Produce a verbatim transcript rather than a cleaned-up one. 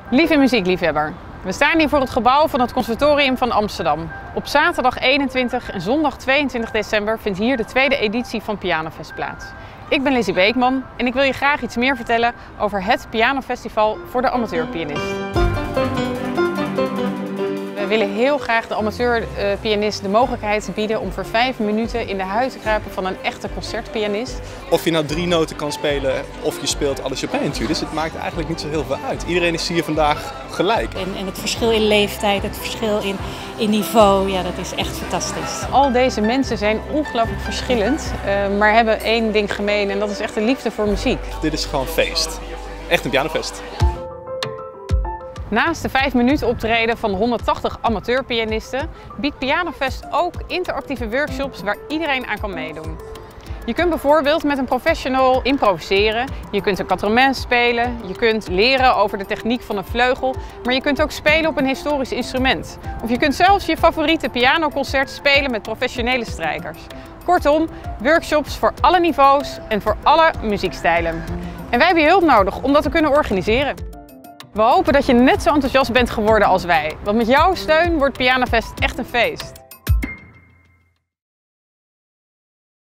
Lieve muziekliefhebber, we staan hier voor het gebouw van het Conservatorium van Amsterdam. Op zaterdag eenentwintig en zondag tweeëntwintig december vindt hier de tweede editie van Pianofest plaats. Ik ben Lizzie Beekman en ik wil je graag iets meer vertellen over het Pianofestival voor de amateurpianist. We willen heel graag de amateurpianist de mogelijkheid bieden om voor vijf minuten in de huid te kruipen van een echte concertpianist. Of je nou drie noten kan spelen of je speelt alle Chopin-etudes, het maakt eigenlijk niet zo heel veel uit. Iedereen is hier vandaag gelijk. En, en het verschil in leeftijd, het verschil in, in niveau, ja, dat is echt fantastisch. Al deze mensen zijn ongelooflijk verschillend, uh, maar hebben één ding gemeen en dat is echt de liefde voor muziek. Dit is gewoon feest. Echt een pianofest. Naast de vijf minuten optreden van honderdtachtig amateurpianisten biedt Pianofest ook interactieve workshops waar iedereen aan kan meedoen. Je kunt bijvoorbeeld met een professional improviseren, je kunt een quatre-mains spelen, je kunt leren over de techniek van een vleugel, maar je kunt ook spelen op een historisch instrument. Of je kunt zelfs je favoriete pianoconcert spelen met professionele strijkers. Kortom, workshops voor alle niveaus en voor alle muziekstijlen. En wij hebben je hulp nodig om dat te kunnen organiseren. We hopen dat je net zo enthousiast bent geworden als wij, want met jouw steun wordt Pianofest echt een feest.